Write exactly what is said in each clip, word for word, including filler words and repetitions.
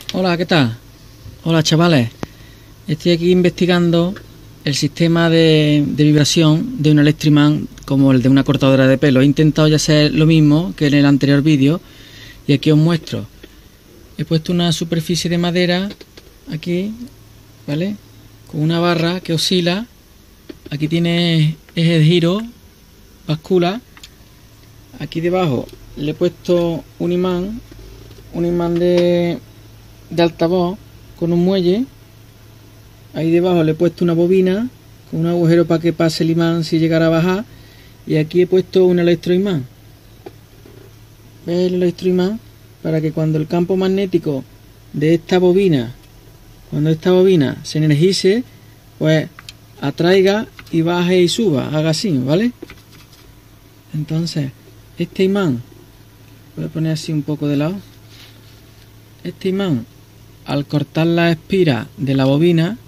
Hola, ¿qué tal? Hola, chavales. Estoy aquí investigando el sistema de, de vibración de un Electroimán como el de una cortadora de pelo. He intentado ya hacer lo mismo que en el anterior vídeo y aquí os muestro. He puesto una superficie de madera aquí, ¿vale? Con una barra que oscila. Aquí tiene eje de giro, báscula. Aquí debajo le he puesto un imán, un imán de, de altavoz con un muelle. Ahí debajo le he puesto una bobina con un agujero para que pase el imán si llegara a bajar. Y aquí he puesto un electroimán. ¿Ves el electroimán? Para que cuando el campo magnético de esta bobina, cuando esta bobina se energice, pues atraiga y baje y suba, haga así, ¿vale? Entonces, este imán, voy a poner así un poco de lado. Este imán, al cortar la espira de la bobina,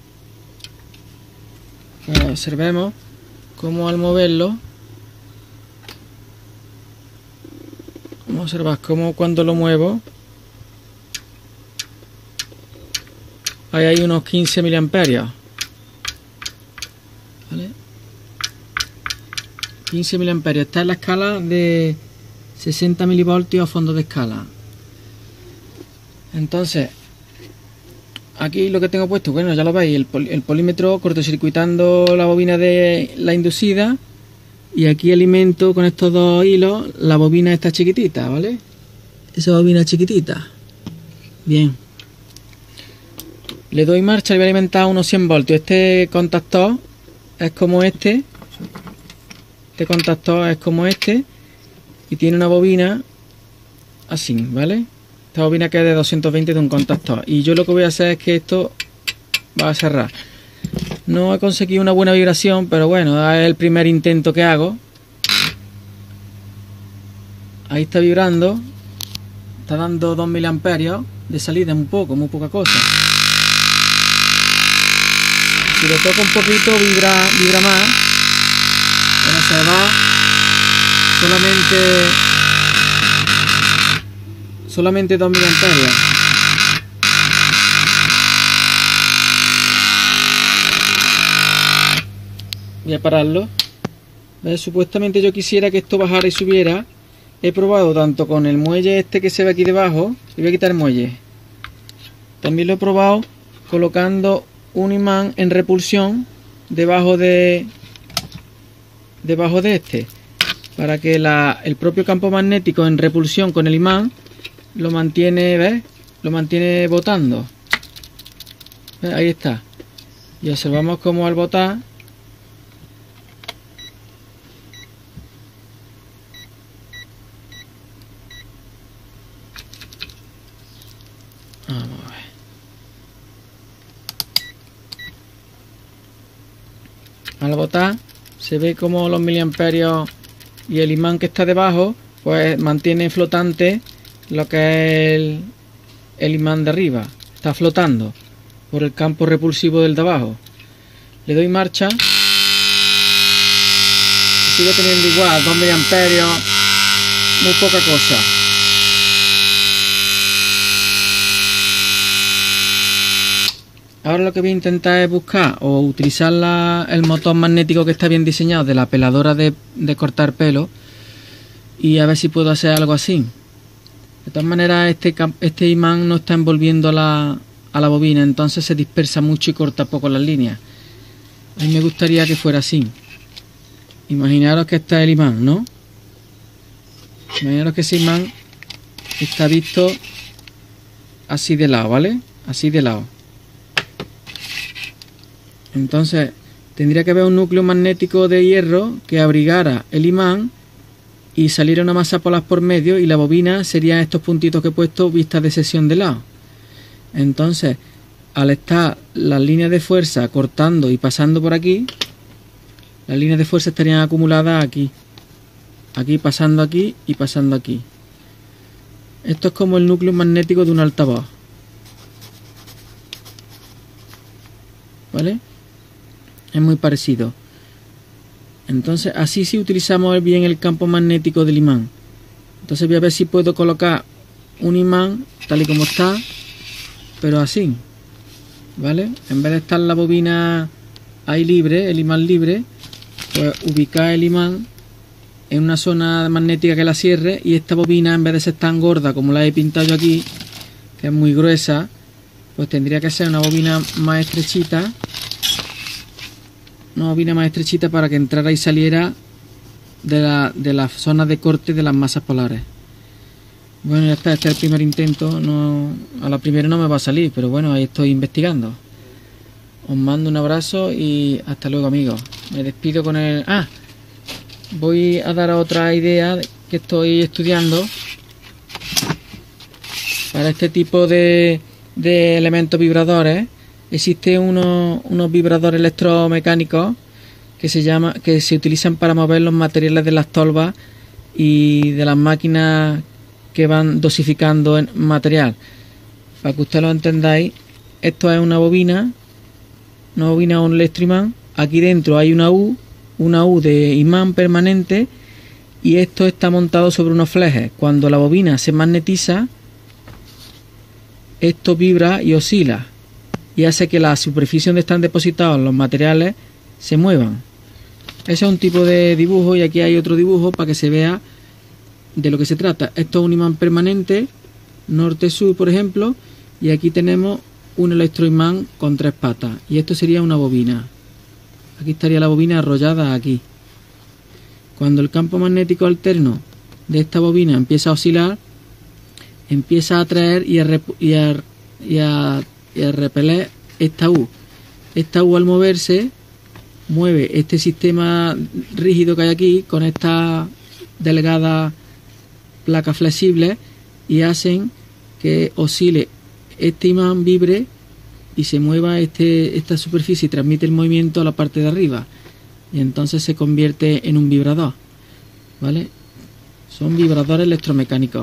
pues observemos cómo al moverlo, vamos a observar cómo cuando lo muevo, ahí hay unos quince miliamperios, ¿vale? quince miliamperios. Está en la escala de sesenta milivoltios a fondo de escala. Entonces, aquí lo que tengo puesto, bueno, ya lo veis, el, pol el polímetro cortocircuitando la bobina de la inducida, y aquí alimento con estos dos hilos la bobina esta chiquitita, ¿vale? Esa bobina chiquitita. Bien. Le doy marcha y voy a alimentar unos cien voltios. Este contactor es como este. Este contactor es como este. Y tiene una bobina así, ¿vale? Esta bobina que es de doscientos veinte de un contactor. Y yo lo que voy a hacer es que esto va a cerrar. No he conseguido una buena vibración, pero bueno, es el primer intento que hago. Ahí está vibrando. Está dando dos miliamperios de salida, muy poco, muy poca cosa. Si lo toco un poquito, vibra, vibra más. Bueno, se va. Solamente... Solamente dos miliamperios. Voy a pararlo. ¿Ves? Supuestamente yo quisiera que esto bajara y subiera. He probado tanto con el muelle este que se ve aquí debajo. Y voy a quitar el muelle. También lo he probado colocando un imán en repulsión debajo de debajo de este, para que la, el propio campo magnético en repulsión con el imán lo mantiene, ¿ves? Lo mantiene botando. ¿Ves? Ahí está. Y observamos cómo al botar vamos a ver. Al botar se ve como los miliamperios y el imán que está debajo pues mantiene flotante lo que es el, el imán de arriba. Está flotando por el campo repulsivo del de abajo. Le doy marcha y sigue teniendo igual dos miliamperios, muy poca cosa. Ahora lo que voy a intentar es buscar o utilizar la, el motor magnético que está bien diseñado de la peladora de, de cortar pelo, y a ver si puedo hacer algo así. De todas maneras, este, este imán no está envolviendo a la, a la bobina, entonces se dispersa mucho y corta poco las líneas. A mí me gustaría que fuera así. Imaginaros que está el imán, ¿no? Imaginaros que ese imán está visto así de lado, ¿vale? Así de lado. Entonces tendría que haber un núcleo magnético de hierro que abrigara el imán y saliera una masa polar por medio, y la bobina serían estos puntitos que he puesto vistas de sección de lado. Entonces, al estar las líneas de fuerza cortando y pasando por aquí, las líneas de fuerza estarían acumuladas aquí, aquí pasando aquí y pasando aquí. Esto es como el núcleo magnético de un altavoz, ¿vale? Es muy parecido. Entonces así sí utilizamos bien el campo magnético del imán. Entonces voy a ver si puedo colocar un imán tal y como está pero así, ¿vale? En vez de estar la bobina ahí libre, el imán libre, pues ubicar el imán en una zona magnética que la cierre, y esta bobina, en vez de ser tan gorda como la he pintado yo aquí, que es muy gruesa, pues tendría que ser una bobina más estrechita, una bobina más estrechita para que entrara y saliera de, la, de las zonas de corte de las masas polares. Bueno, ya está, este es el primer intento. No, a la primera no me va a salir, pero bueno, ahí estoy investigando. Os mando un abrazo y hasta luego, amigos. Me despido con el... Ah, voy a dar otra idea que estoy estudiando para este tipo de, de elementos vibradores. Existen unos, unos vibradores electromecánicos que se llama, que se utilizan para mover los materiales de las tolvas y de las máquinas que van dosificando en material. Para que ustedes lo entendáis, esto es una bobina, una bobina o un electroimán. Aquí dentro hay una U, una U de imán permanente, y esto está montado sobre unos flejes. Cuando la bobina se magnetiza, esto vibra y oscila y hace que la superficie donde están depositados los materiales se muevan. Ese es un tipo de dibujo, y aquí hay otro dibujo para que se vea de lo que se trata. Esto es un imán permanente, norte-sur, por ejemplo, y aquí tenemos un electroimán con tres patas, y esto sería una bobina. Aquí estaría la bobina arrollada aquí. Cuando el campo magnético alterno de esta bobina empieza a oscilar, empieza a atraer y a, rep y a, y a, y a repeler esta U. Esta U, al moverse, mueve este sistema rígido que hay aquí con esta delgada placas flexibles, y hacen que oscile este imán, vibre y se mueva este, esta superficie, y transmite el movimiento a la parte de arriba, y entonces se convierte en un vibrador, ¿vale? Son vibradores electromecánicos.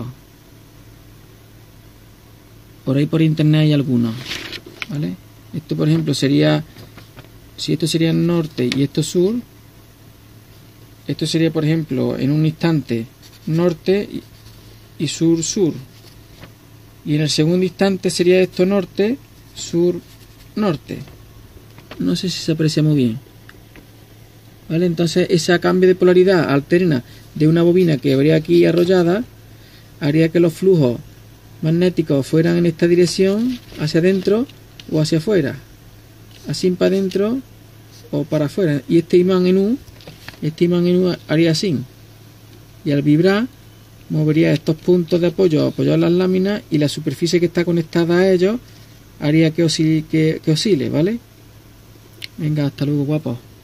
Por ahí por internet hay algunos, ¿vale? Esto, por ejemplo, sería, si esto sería norte y esto sur, esto sería, por ejemplo, en un instante norte y sur sur, y en el segundo instante sería esto norte sur norte. No sé si se aprecia muy bien, ¿vale? Entonces ese cambio de polaridad alterna de una bobina que habría aquí arrollada haría que los flujos magnéticos fueran en esta dirección, hacia adentro o hacia afuera, así para adentro o para afuera, y este imán en U, este imán en U haría así, y al vibrar movería estos puntos de apoyo apoyados en las láminas, y la superficie que está conectada a ellos haría que oscile, que, que oscile, ¿vale? Venga, hasta luego, guapos.